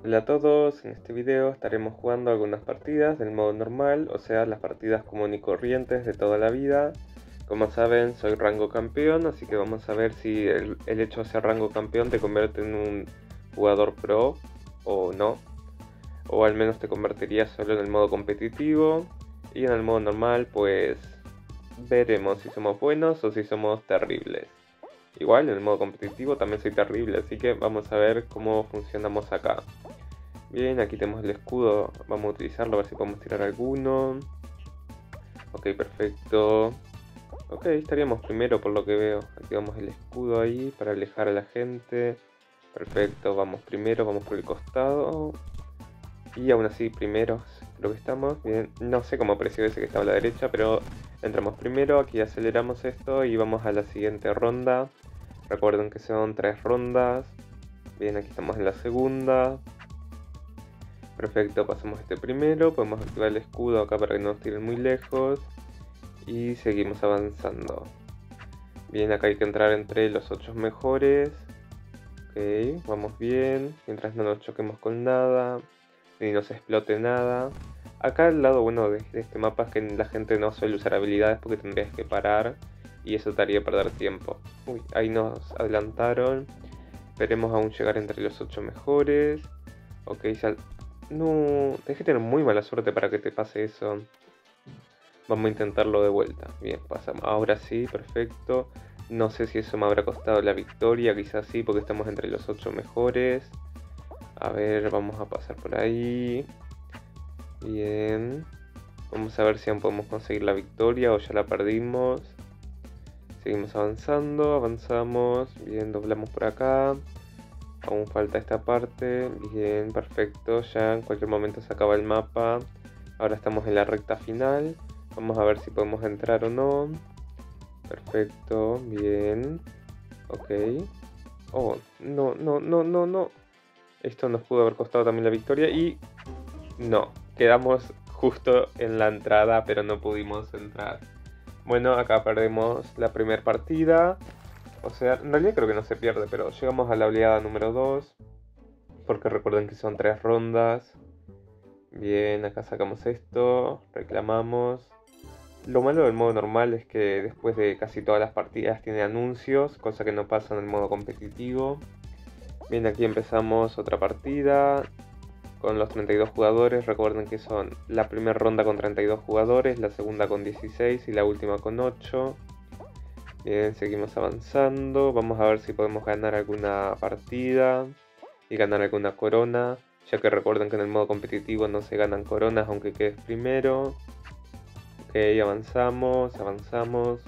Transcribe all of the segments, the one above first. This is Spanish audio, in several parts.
Hola a todos, en este video estaremos jugando algunas partidas del modo normal, o sea, las partidas común y corrientes de toda la vida. Como saben, soy rango campeón, así que vamos a ver si el hecho de ser rango campeón te convierte en un jugador pro o no. O al menos te convertiría solo en el modo competitivo. Y en el modo normal, pues veremos si somos buenos o si somos terribles. Igual en el modo competitivo también soy terrible, así que vamos a ver cómo funcionamos acá. Bien, aquí tenemos el escudo, vamos a utilizarlo a ver si podemos tirar alguno. Ok, perfecto. Ok, estaríamos primero por lo que veo. Activamos el escudo ahí para alejar a la gente. Perfecto, vamos primero, vamos por el costado. Y aún así, primeros creo que estamos. Bien, no sé cómo apreció ese que estaba a la derecha, pero entramos primero. Aquí aceleramos esto y vamos a la siguiente ronda. Recuerden que son 3 rondas. Bien, aquí estamos en la segunda. Perfecto, pasamos este primero, podemos activar el escudo acá para que no nos tiren muy lejos y seguimos avanzando. Bien, acá hay que entrar entre los 8 mejores. Ok, vamos bien, mientras no nos choquemos con nada, ni nos explote nada. Acá el lado bueno de este mapa es que la gente no suele usar habilidades porque tendrías que parar y eso te haría perder tiempo. Uy, ahí nos adelantaron. Esperemos aún llegar entre los 8 mejores. Ok, no, tenés que tener muy mala suerte para que te pase eso. Vamos a intentarlo de vuelta. Bien, pasamos. Ahora sí, perfecto. No sé si eso me habrá costado la victoria, quizás sí, porque estamos entre los 8 mejores. A ver, vamos a pasar por ahí. Bien. Vamos a ver si aún podemos conseguir la victoria o ya la perdimos. Seguimos avanzando, avanzamos. Bien, doblamos por acá. Aún falta esta parte. Bien, perfecto. Ya en cualquier momento se acaba el mapa. Ahora estamos en la recta final. Vamos a ver si podemos entrar o no. Perfecto, bien. Ok. Oh, no, no, no, no, no. Esto nos pudo haber costado también la victoria y... No, quedamos justo en la entrada, pero no pudimos entrar. Bueno, acá perdemos la primera partida. O sea, en realidad creo que no se pierde, pero llegamos a la oleada número 2. Porque recuerden que son 3 rondas. Bien, acá sacamos esto, reclamamos. Lo malo del modo normal es que después de casi todas las partidas tiene anuncios, cosa que no pasa en el modo competitivo. Bien, aquí empezamos otra partida con los 32 jugadores. Recuerden que son la primera ronda con 32 jugadores, la segunda con 16 y la última con 8. Bien, seguimos avanzando. Vamos a ver si podemos ganar alguna partida y ganar alguna corona, ya que recuerden que en el modo competitivo no se ganan coronas aunque quedes primero. Ok, avanzamos, avanzamos.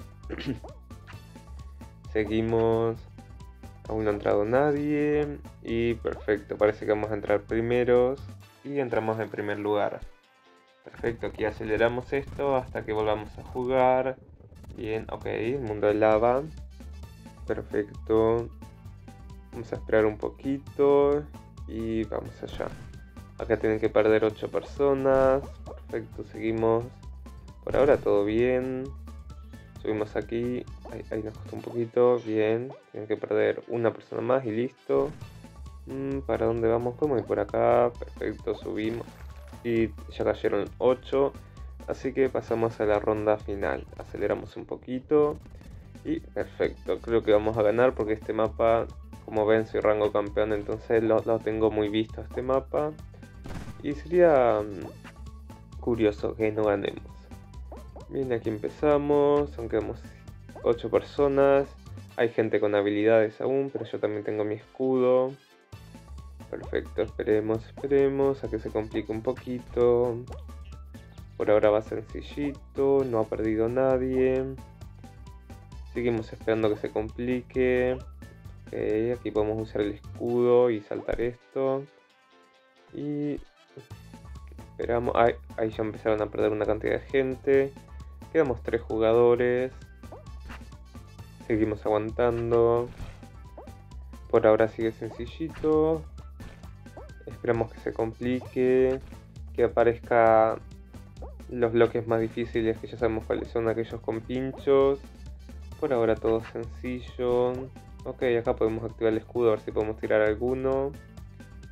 Seguimos. Aún no ha entrado nadie. Y perfecto, parece que vamos a entrar primeros. Y entramos en primer lugar. Perfecto, aquí aceleramos esto hasta que volvamos a jugar. Bien, ok, mundo de lava. Perfecto. Vamos a esperar un poquito. Y vamos allá. Acá tienen que perder 8 personas. Perfecto, seguimos. Por ahora todo bien. Subimos aquí. Ahí nos costó un poquito. Bien. Tienen que perder una persona más y listo. ¿Para dónde vamos? Podemos ir por acá. Perfecto, subimos. Y ya cayeron 8. Así que pasamos a la ronda final. Aceleramos un poquito. Y perfecto. Creo que vamos a ganar porque este mapa, como ven, soy rango campeón. Entonces lo tengo muy visto este mapa. Y sería curioso que no ganemos. Bien, aquí empezamos, aunque quedamos 8 personas. Hay gente con habilidades aún, pero yo también tengo mi escudo. Perfecto, esperemos, esperemos a que se complique un poquito. Por ahora va sencillito, no ha perdido nadie. Seguimos esperando que se complique. Ok, aquí podemos usar el escudo y saltar esto. Y esperamos, ahí ya empezaron a perder una cantidad de gente. Quedamos 3 jugadores. Seguimos aguantando. Por ahora sigue sencillito. Esperamos que se complique. Que aparezca los bloques más difíciles, que ya sabemos cuáles son, aquellos con pinchos. Por ahora todo sencillo. Ok, acá podemos activar el escudo a ver si podemos tirar alguno.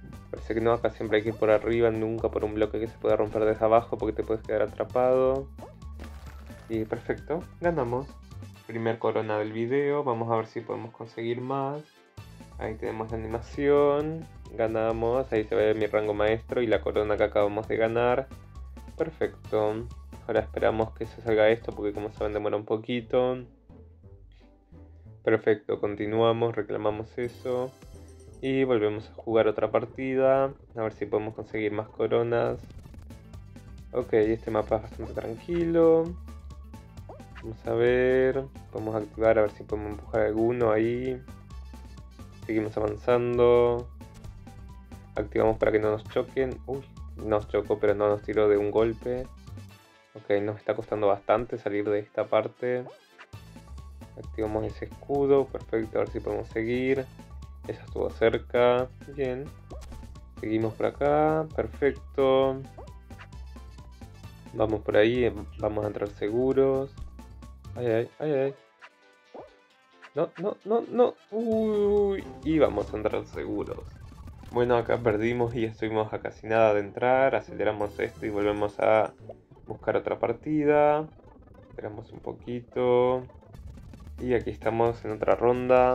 parece que no, acá siempre hay que ir por arriba, nunca por un bloque que se pueda romper desde abajo porque te puedes quedar atrapado. Y perfecto, ganamos. Primer corona del video, vamos a ver si podemos conseguir más. Ahí tenemos la animación, ganamos, ahí se ve mi rango maestro y la corona que acabamos de ganar. Perfecto, ahora esperamos que se salga esto porque como saben demora un poquito. Perfecto, continuamos, reclamamos eso. Y volvemos a jugar otra partida, a ver si podemos conseguir más coronas. Ok, este mapa es bastante tranquilo. Vamos a ver, podemos activar a ver si podemos empujar alguno ahí. Seguimos avanzando. Activamos para que no nos choquen. Uy, nos chocó pero no nos tiró de un golpe. Ok, nos está costando bastante salir de esta parte. Activamos ese escudo, perfecto, a ver si podemos seguir. Esa estuvo cerca, bien. Seguimos por acá, perfecto. Vamos por ahí, vamos a entrar seguros. Ay, ay, ay, ay. No, no, no, no. Uy, y vamos a entrar seguros. Bueno, acá perdimos y estuvimos a casi nada de entrar. Aceleramos esto y volvemos a buscar otra partida. Esperamos un poquito. Y aquí estamos en otra ronda.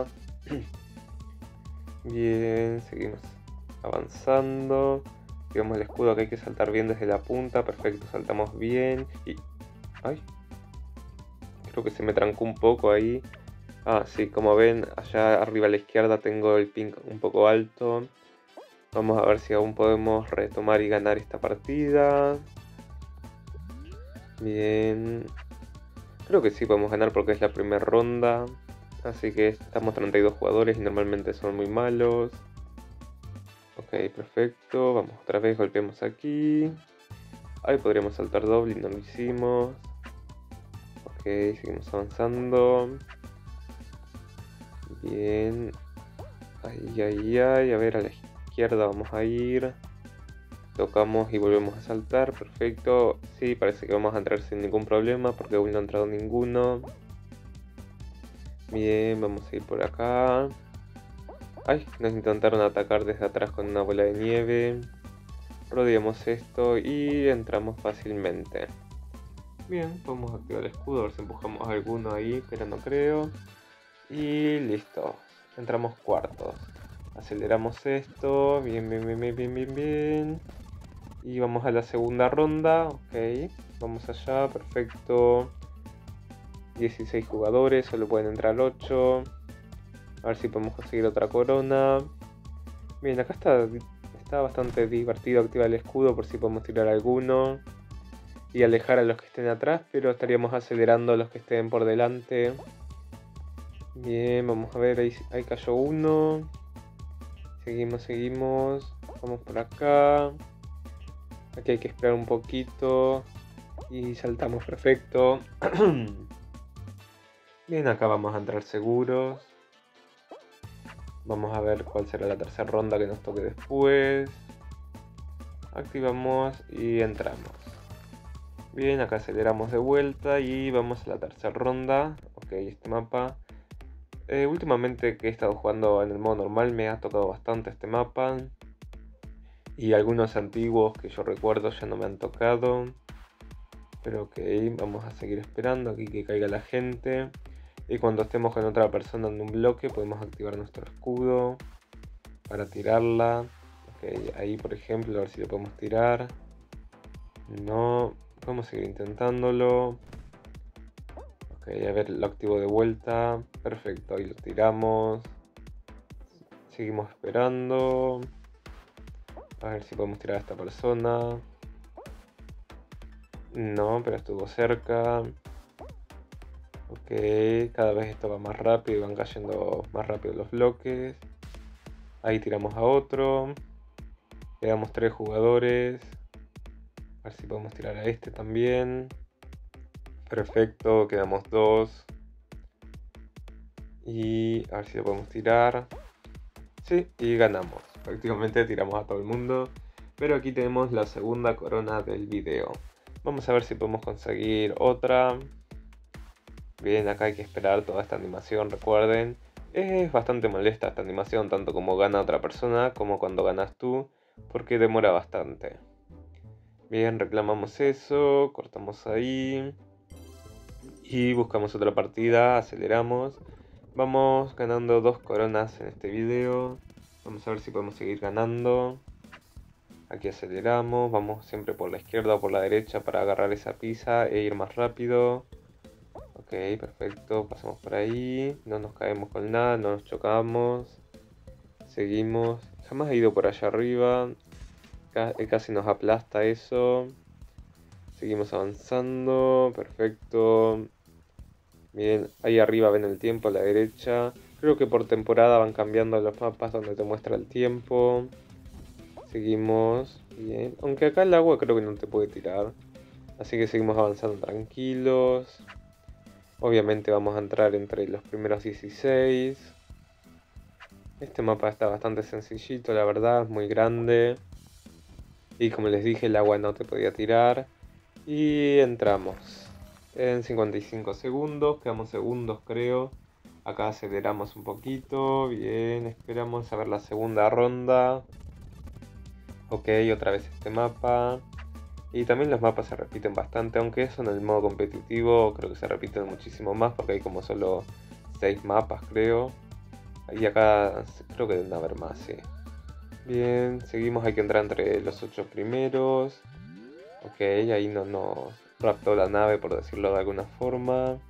Bien, seguimos avanzando. Digamos el escudo que hay que saltar bien desde la punta. Perfecto, saltamos bien. Y... ¡ay! Creo que se me trancó un poco ahí. Ah, sí, como ven, allá arriba a la izquierda tengo el ping un poco alto. Vamos a ver si aún podemos retomar y ganar esta partida. Bien. Creo que sí podemos ganar porque es la primera ronda. Así que estamos 32 jugadores y normalmente son muy malos. Ok, perfecto. Vamos otra vez, golpeamos aquí. Ahí podríamos saltar doble y no lo hicimos. Ok, seguimos avanzando. Bien. Ahí, ahí, ahí. A ver, a la izquierda vamos a ir. Tocamos y volvemos a saltar. Perfecto. Sí, parece que vamos a entrar sin ningún problema porque aún no ha entrado ninguno. Bien, vamos a ir por acá. Ay, nos intentaron atacar desde atrás con una bola de nieve. Rodeamos esto y entramos fácilmente. Bien, podemos activar el escudo, a ver si empujamos alguno ahí, pero no creo. Y listo, entramos cuartos. Aceleramos esto, bien, bien, bien, bien, bien, bien, bien. Y vamos a la segunda ronda, ok. Vamos allá, perfecto. 16 jugadores, solo pueden entrar 8. A ver si podemos conseguir otra corona. Bien, acá está bastante divertido activar el escudo por si podemos tirar alguno. Y alejar a los que estén atrás, pero estaríamos acelerando a los que estén por delante. Bien, vamos a ver, ahí cayó uno. Seguimos, seguimos. Vamos por acá. Aquí hay que esperar un poquito. Y saltamos, perfecto. Bien, acá vamos a entrar seguros. Vamos a ver cuál será la tercera ronda que nos toque después. Activamos y entramos. Bien, acá aceleramos de vuelta y vamos a la tercera ronda. Ok, este mapa. Últimamente que he estado jugando en el modo normal me ha tocado bastante este mapa. Y algunos antiguos que yo recuerdo ya no me han tocado. Pero ok, vamos a seguir esperando aquí que caiga la gente. Y cuando estemos con otra persona en un bloque podemos activar nuestro escudo para tirarla. Ok, ahí por ejemplo, a ver si lo podemos tirar. No, vamos a seguir intentándolo. Ok, a ver, lo activo de vuelta. Perfecto, ahí lo tiramos. Seguimos esperando. A ver si podemos tirar a esta persona. No, pero estuvo cerca. Ok, cada vez esto va más rápido y van cayendo más rápido los bloques. Ahí tiramos a otro. Quedamos 3 jugadores. A ver si podemos tirar a este también. Perfecto, quedamos 2. Y a ver si lo podemos tirar. Sí, y ganamos. Prácticamente tiramos a todo el mundo. Pero aquí tenemos la segunda corona del video. Vamos a ver si podemos conseguir otra. Bien, acá hay que esperar toda esta animación, recuerden. Es bastante molesta esta animación, tanto como gana otra persona como cuando ganas tú. porque demora bastante. Bien, reclamamos eso, cortamos ahí y buscamos otra partida, aceleramos. Vamos ganando 2 coronas en este video. Vamos a ver si podemos seguir ganando. Aquí aceleramos, vamos siempre por la izquierda o por la derecha para agarrar esa pizza e ir más rápido. Ok, perfecto, pasamos por ahí, no nos caemos con nada, no nos chocamos. Seguimos, jamás he ido por allá arriba, casi nos aplasta eso. Seguimos avanzando, perfecto. Bien, ahí arriba ven el tiempo a la derecha. Creo que por temporada van cambiando los mapas donde te muestra el tiempo. Seguimos, bien. Aunque acá el agua creo que no te puede tirar. Así que seguimos avanzando tranquilos. Obviamente vamos a entrar entre los primeros 16. Este mapa está bastante sencillito, la verdad, es muy grande. Y como les dije, el agua no te podía tirar. Y entramos. En 55 segundos, quedamos segundos creo. Acá aceleramos un poquito, bien, esperamos a ver la segunda ronda. Ok, otra vez este mapa. Y también los mapas se repiten bastante, aunque eso en el modo competitivo creo que se repiten muchísimo más porque hay como solo 6 mapas creo. Y acá creo que deben haber más, sí. Bien, seguimos, hay que entrar entre los 8 primeros. Ok, ahí no nos raptó la nave por decirlo de alguna forma.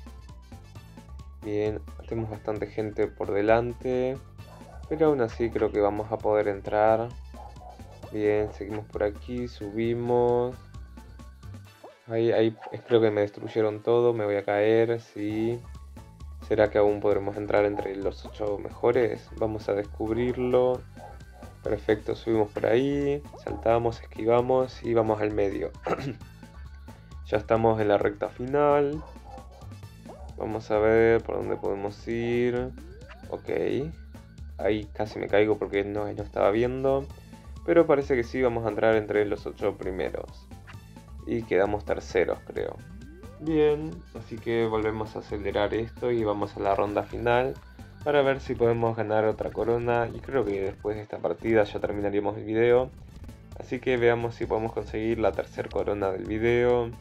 Bien, tenemos bastante gente por delante, pero aún así creo que vamos a poder entrar. Bien, seguimos por aquí, subimos. Ahí creo que me destruyeron todo, me voy a caer, sí. ¿Será que aún podremos entrar entre los 8 mejores? Vamos a descubrirlo. Perfecto, subimos por ahí, saltamos, esquivamos y vamos al medio. Ya estamos en la recta final. Vamos a ver por dónde podemos ir. Ok. Ahí casi me caigo porque no estaba viendo. Pero parece que sí, vamos a entrar entre los 8 primeros. Y quedamos terceros, creo. Bien, así que volvemos a acelerar esto y vamos a la ronda final. Para ver si podemos ganar otra corona. Y creo que después de esta partida ya terminaríamos el video. Así que veamos si podemos conseguir la tercera corona del video.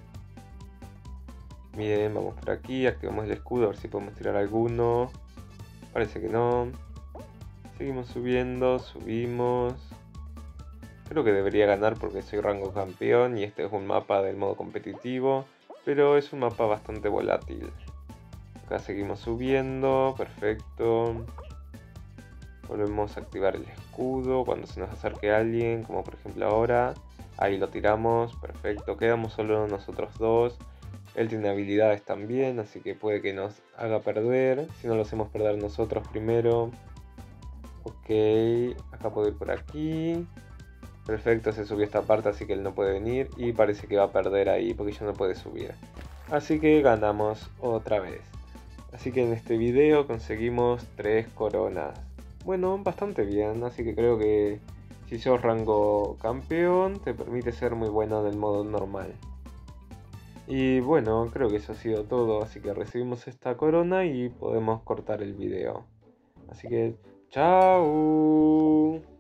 Bien, vamos por aquí, activamos el escudo a ver si podemos tirar alguno. Parece que no. Seguimos subiendo, subimos. Creo que debería ganar porque soy rango campeón y este es un mapa del modo competitivo, pero es un mapa bastante volátil. Acá seguimos subiendo, perfecto. Volvemos a activar el escudo cuando se nos acerque alguien, como por ejemplo ahora. Ahí lo tiramos, perfecto, quedamos solo nosotros dos. Él tiene habilidades también, así que puede que nos haga perder. Si no lo hacemos perder nosotros primero. Ok, acá puedo ir por aquí. Perfecto, se subió esta parte, así que él no puede venir. Y parece que va a perder ahí porque ya no puede subir. Así que ganamos otra vez. Así que en este video conseguimos 3 coronas. Bueno, bastante bien, así que creo que si sos rango campeón te permite ser muy bueno en el modo normal. Y bueno, creo que eso ha sido todo, así que recibimos esta corona y podemos cortar el video. Así que, ¡chao!